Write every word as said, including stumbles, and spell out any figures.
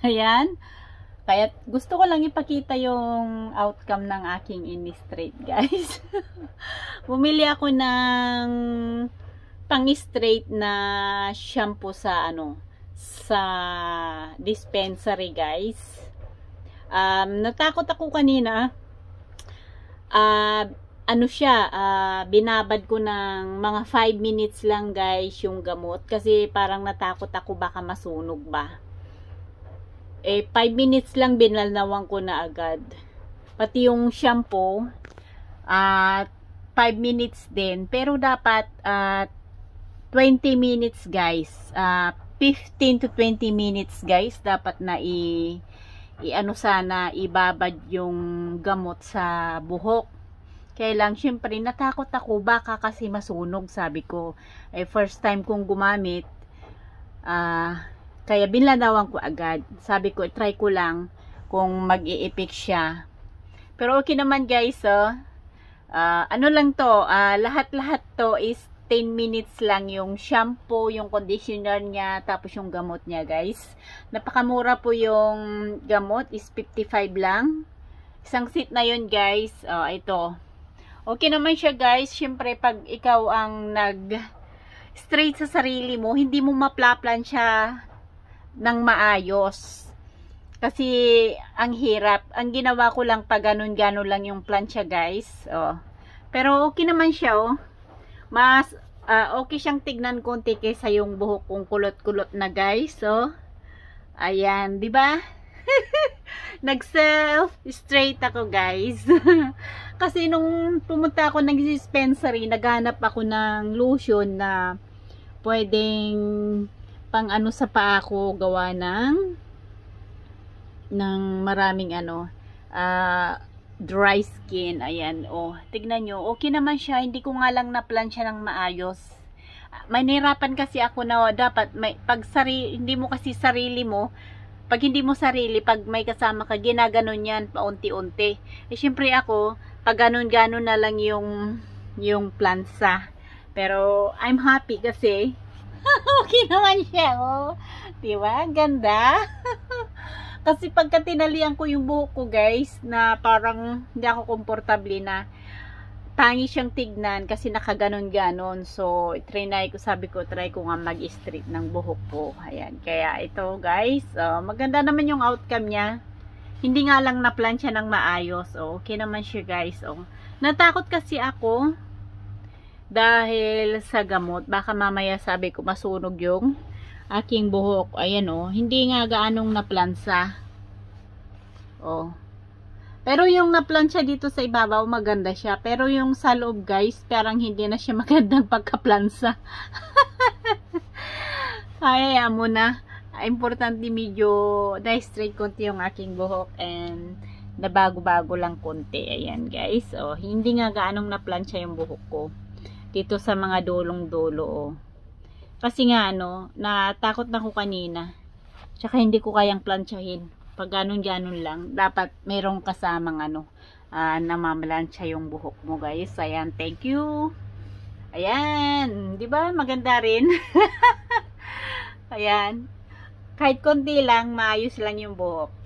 Ayan. Kaya gusto ko lang ipakita yung outcome ng aking ini-straight, guys. Bumili ako ng pang-straight na shampoo sa ano, sa dispensary, guys. Um, natakot ako kanina. Ah, uh, ano siya, uh, binabad ko ng mga five minutes lang, guys, yung gamot. Kasi parang natakot ako baka masunog ba. Eh, five minutes lang binalnawan ko na agad. Pati yung shampoo, at uh, five minutes din. Pero dapat, uh, twenty minutes, guys. Uh, fifteen to twenty minutes, guys. Dapat na i, i ano sana, ibabad yung gamot sa buhok. Kaya lang, syempre, natakot ako. Baka kasi masunog, sabi ko. Eh, first time kong gumamit, ah, uh, kaya binlanawan ko agad. Sabi ko, try ko lang kung mag-i-epic siya. Pero okay naman, guys. Oh. Uh, ano lang to, uh, lahat-lahat to is ten minutes lang yung shampoo, yung conditioner niya, tapos yung gamot niya, guys. Napakamura po yung gamot, is fifty-five lang. Isang seat na yun, guys. Oh, ito. Okay naman siya, guys. Siyempre, pag ikaw ang nag-straight sa sarili mo, hindi mo mapla-plan siya ng maayos. Kasi ang hirap. Ang ginawa ko lang pag ganun-ganun lang yung plancha, guys. Oh. Pero okay naman siya, oh. Mas uh, okay siyang tignan konti kaysa yung buhok kong kulot-kulot na, guys. Oh. Ayan, 'di ba? Nag-self straight ako, guys. Kasi nung pumunta ako ng dispensary, naghanap ako ng lotion na pwedeng pang ano sa paa ko, gawa ng ng maraming ano, uh, dry skin. Ayan, oh, tignan nyo, okay naman siya. Hindi ko nga lang na-plan siya ng maayos. May nahirapan kasi ako na dapat may, pag sari, hindi mo kasi sarili mo, pag hindi mo sarili, pag may kasama ka, ginaganon yan paunti-unti. Eh syempre ako, pag ganon-ganon na lang yung yung plansa. Pero I'm happy kasi okay naman siya, oh. Diba? Ganda. Kasi pagka tinalian ko yung buhok ko, guys, na parang hindi ako komportable na, tangi siyang tignan kasi nakaganon-ganon. So, trinay ko, sabi ko, try ko nga mag-straight ng buhok ko. Ayan. Kaya ito, guys, uh, maganda naman yung outcome niya. Hindi nga lang na-plan siya ng maayos. Oh, okay naman siya, guys. Oh. Natakot kasi ako dahil sa gamot. Baka mamaya sabi ko masunog yung aking buhok. Ayan, oh. Hindi nga gaanong naplansa. Oh. Pero yung naplansya dito sa ibabaw, maganda siya. Pero yung sa loob, guys, parang hindi na siya magandang pagkaplansa. Ay, amo na. Importante medyo na-straight konti yung aking buhok and nabago-bago lang konti. Ayan, guys. Oh, hindi nga gaanong naplansya yung buhok ko dito sa mga dulong-dulo, oh. Kasi nga, ano, natakot na ko kanina. Tsaka hindi ko kayang plansyahin. Pag ganun-ganun lang, dapat mayroong kasamang, ano, uh, namamalansya yung buhok mo, guys. Ayan, thank you. Ayan, di ba? Maganda rin. Ayan. Kahit konti lang, maayos lang yung buhok.